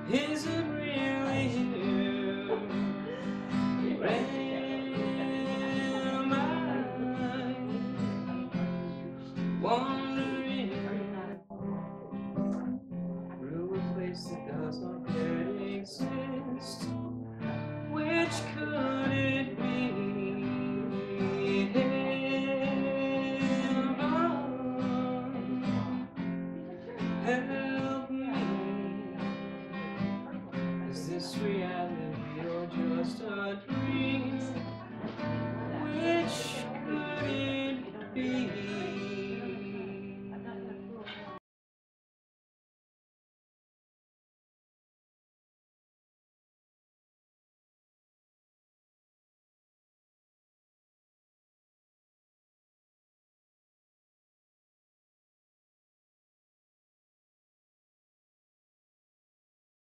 Is it really you? Or am I wandering through a place that does not yet exist? Which could it be? Heaven?